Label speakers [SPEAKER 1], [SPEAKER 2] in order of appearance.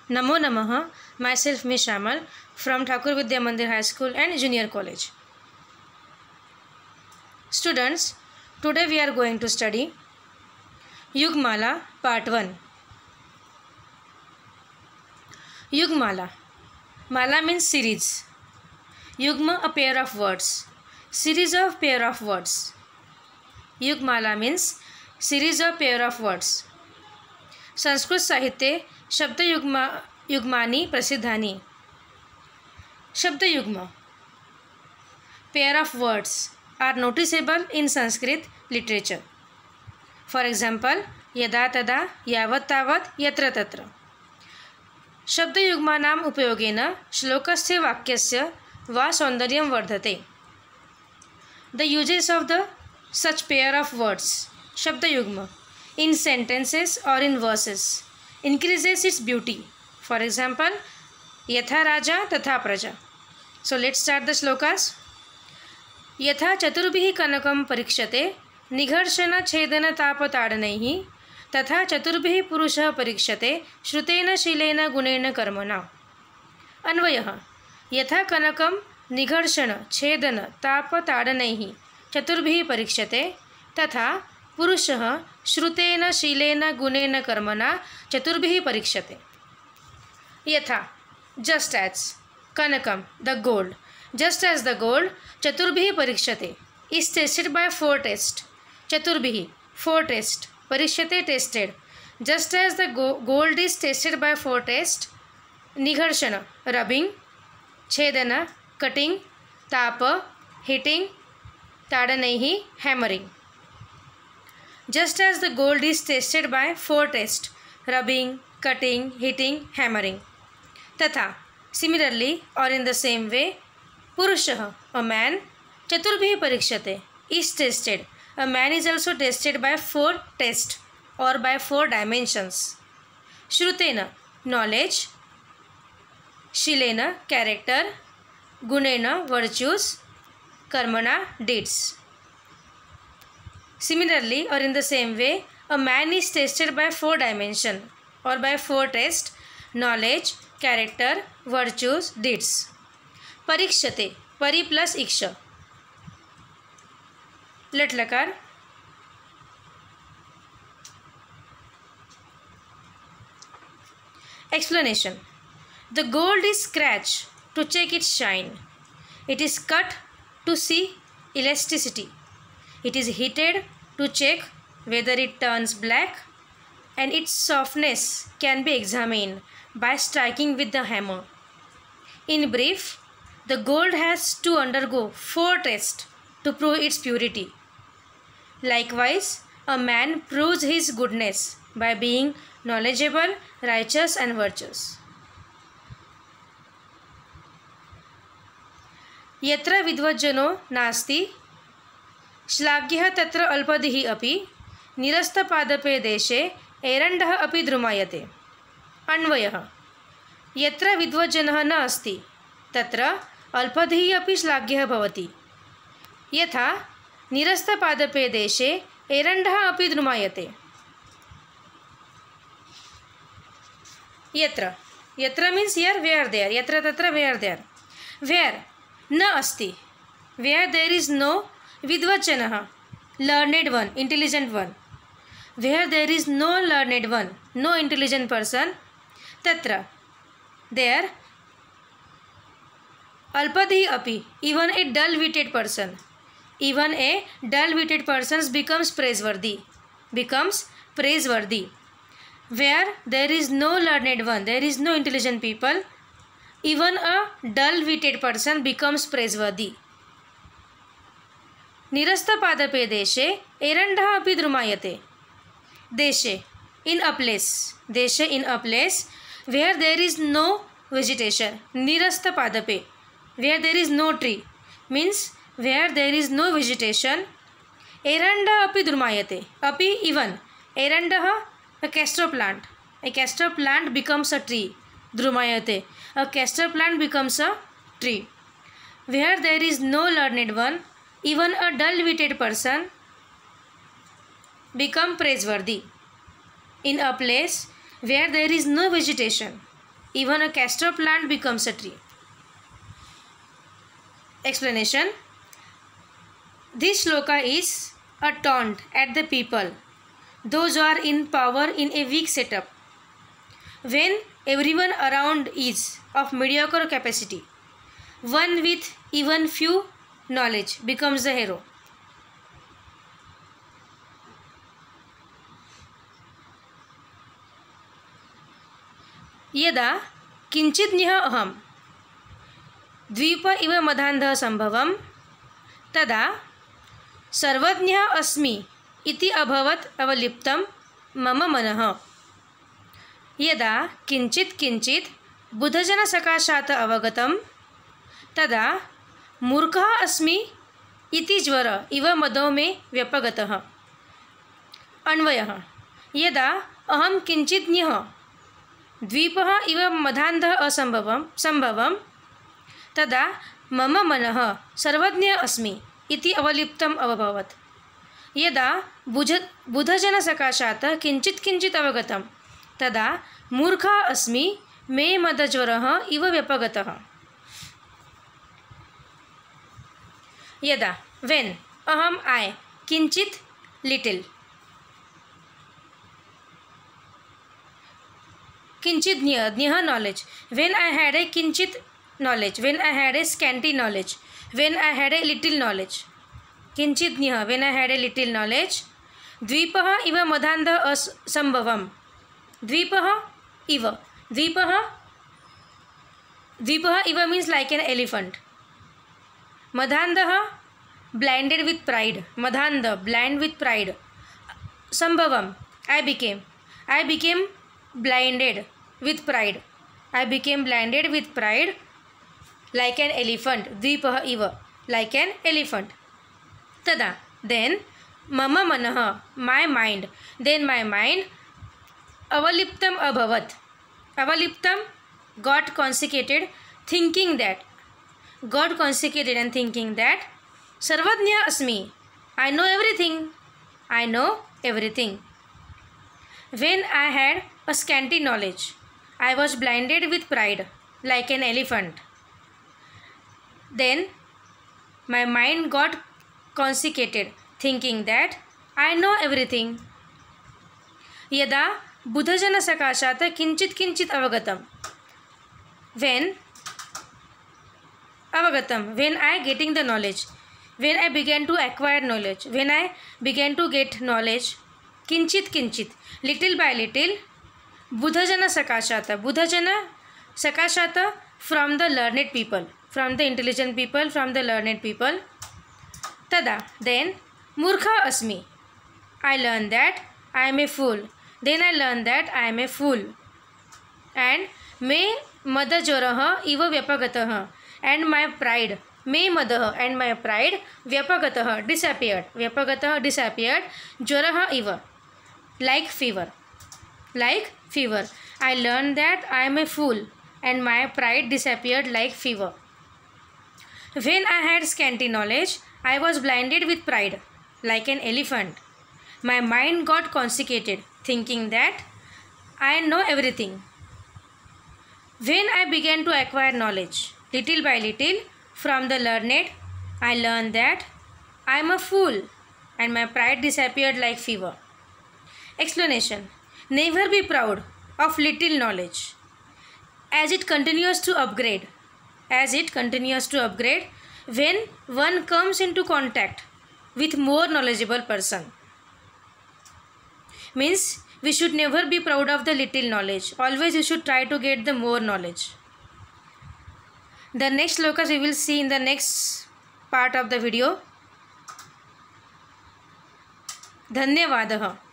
[SPEAKER 1] Namo Namaha, myself Ms. Shamal from Thakur Vidya Mandir High School and Junior College. Students, today we are going to study Yugmala Part 1. Yugmala. Mala means series. Yugma, a pair of words. Series of pair of words. Yugmala means series of pair of words. Sanskrit साहित्य शब्द युग्मानी प्रसिद्धानि. शब्द युग्म pair of words are noticeable in Sanskrit literature. For example, यदा तदा, यावत् तावत्, यत्र तत्र. शब्दयुग्मानाम् उपयोगेन श्लोकस्य वाक्यस्य वा सौन्दर्यं वर्धते. The uses of the such pair of words, शब्दयुग्म, in sentences or in verses increases its beauty. For example, यथा राजा तथा प्रजा. So let's start the shlokas. यथा चतुर्भिः कनकं परीक्षते निघर्षण छेदन तापताडनैः तथा चतुर्भिः पुरुषः परीक्षते श्रुतेन शीलेन गुणेन कर्मणा. अन्वयः यथा कनकं निघर्षण छेदन तापताडनैः चतुर्भिः परीक्षते तथा पुरुषः श्रुतेन शीलेन गुणेन कर्मणा चतुर्भिः परीक्षते. यथा just as, कनकम the gold, just as the gold, चतुर्भिः परीक्षते is tested by 4 tests. चतुर्भिः 4 tests, परीक्षते tested. Just as the gold is tested by 4 tests, निघर्षण rubbing, छेदन cutting, ताप hitting, ताडनैः hammering. Just as the gold is tested by 4 tests, rubbing, cutting, hitting, hammering. तथा similarly or in the same way, पुरुषः a man, चतुर्भिः परीक्षते is tested. A man is also tested by 4 tests or by 4 dimensions. श्रुतेन knowledge, शीलेन character, गुणेन virtues, कर्मणा deeds. Similarly or in the same way, a man is tested by 4 dimensions or by 4 tests: knowledge, character, virtues, deeds. परीक्षते, परि plus इक्ष, लट लकार. Explanation. The gold is scratched to check its shine. It is cut to see elasticity. It is heated to check whether it turns black, and its softness can be examined by striking with the hammer. In brief, the gold has to undergo 4 tests to prove its purity. Likewise, a man proves his goodness by being knowledgeable, righteous and virtuous. यत्र विद्वज्जनो नास्ति श्लाघ्यः तत्र अल्पधिः अपि निरस्तपादपे देशे एरण्डः अपि द्रुमायते. अन्वयः यत्र विद्वज्जनः न अस्ति तत्र अल्पधिः अपि श्लाघ्यः भवति. यथा निरस्तपादपे देशे एरण्डः अपि द्रुमायते. यत्र, यत्र means here, where there, यत्र तत्र where there. Where न अस्ति, where there is no vidvajjanah, learned one, intelligent one. Where there is no learned one, no intelligent person, tatra, there, alpadhi api, even a dull-witted person, even a dull-witted person becomes praiseworthy, Where there is no learned one, there is no intelligent people, even a dull-witted person becomes praiseworthy. निरस्तपादपे देशे एरण्डः अपि द्रुमायते. देशे in a place, देशे in a place where there is no vegetation. निरस्तपादपे, where there is no tree, means where there is no vegetation. एरण्डः अपि द्रुमायते, अपि even, एरण्डः a castor plant. A castor plant becomes a tree. द्रुमायते, a castor plant becomes a tree. Where there is no learned one, even a dull-witted person become praiseworthy. In a place where there is no vegetation, even a castor plant becomes a tree. Explanation. This shloka is a taunt at the people, those who are in power in a weak setup. When everyone around is of mediocre capacity, one with even few knowledge becomes the hero. यदा किंचिज्ञः अहं द्वीप इव मदान्धः संभवं तदा सर्वज्ञः अस्मि इति अभवत् अवलिप्तं मम मनः. यदा किंचित् किंचित् बुधजनसकाशात् अवगतं तदा मूर्खः अस्मि इति ज्वर इव मदो मे व्यपगतः. अन्वयः. यदा अहं किंचिज्ञः द्वीपः इव मदान्धः संभवं तदा मम मनः सर्वज्ञः अस्मि इति अवलिप्तम् अभवत्. यदा बुधजनसकाशात् किंचित् किंचित् अवगतं तदा मूर्खः अस्मि मे मदज्वरः इव व्यपगतः. यदा when अहम I किंचित् little किंचित ज्ञः knowledge, when I had a किंचित knowledge, when I had a scanty knowledge, when I had a little knowledge. किंचित ज्ञः when I had a little knowledge. द्वीपः इव मदान्धः संभवं. द्वीपः इव means like an elephant. मदान्धः blinded with pride. मदान्ध blind with pride. संभवं I became blinded with pride. I became blinded with pride like an elephant. Dvipah iva, like an elephant. Tada, then mama manah, my mind. Then my mind avaliptam abhavat. Avaliptam got consecrated, thinking that. God consecrated and thinking that Sarvajna asmi. I know everything. When I had a scanty knowledge, I was blinded with pride like an elephant. Then my mind got consecrated, thinking that I know everything. Yada buddhajana sakashata kinchit avagatam. When I getting the knowledge, when I began to acquire knowledge, when I began to get knowledge, kinchit, little by little, buddhajana sakashata from the learned people, from the intelligent people, from the learned people. Tada, then murkha asmi. I learned that I am a fool. Then I learned that I am a fool. And me madajaraha iva vyapagataha. And my pride, me madaha, and my pride vyapagataha, disappeared. Vyapagataha disappeared. Jaraha iva, like fever. I learned that I am a fool, and my pride disappeared like fever. When I had scanty knowledge, I was blinded with pride, like an elephant. My mind got consecrated, thinking that I know everything. When I began to acquire knowledge, little by little, from the learned, I learned that I am a fool, and my pride disappeared like fever. Explanation. Never be proud of little knowledge. As it continues to upgrade, when one comes into contact with more knowledgeable person. Means we should never be proud of the little knowledge. Always we should try to get the more knowledge. The next slokas we will see in the next part of the video. धन्यवादः.